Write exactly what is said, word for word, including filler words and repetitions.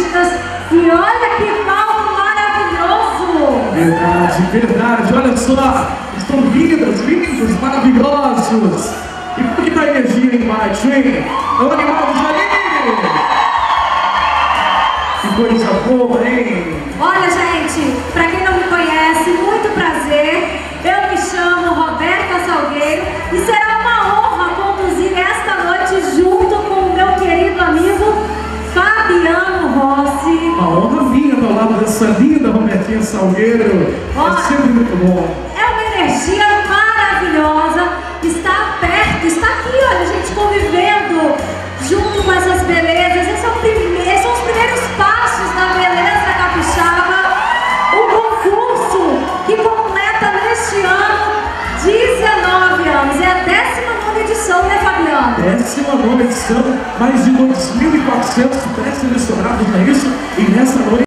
festas. E olha que palco maravilhoso! Verdade, verdade. Olha só, estão lindas, lindos, maravilhosos. E como que tá a energia aí embaixo, hein? É o animal do Jardim! Que coisa boa, hein? Olha, gente, pra quem não me conhece, muito prazer. Eu me chamo Roberta Salgueiro e será uma honra conduzir esta noite junto com o meu querido amigo Fabiano Rossi. Uma honra minha ao lado dessa linda Robertinha Salgueiro. Olha, é sempre muito bom. É uma energia maravilhosa. Está perto, está aqui, olha, gente, convivendo junto com essas belezas. Esses são, esses são os primeiros passos da beleza capixaba. O concurso que completa neste ano dezenove anos. É a décima nona edição, né, Fabiano? Décima nona edição, mais de dois mil e quatrocentos pré-selecionados, não é isso? E nessa noite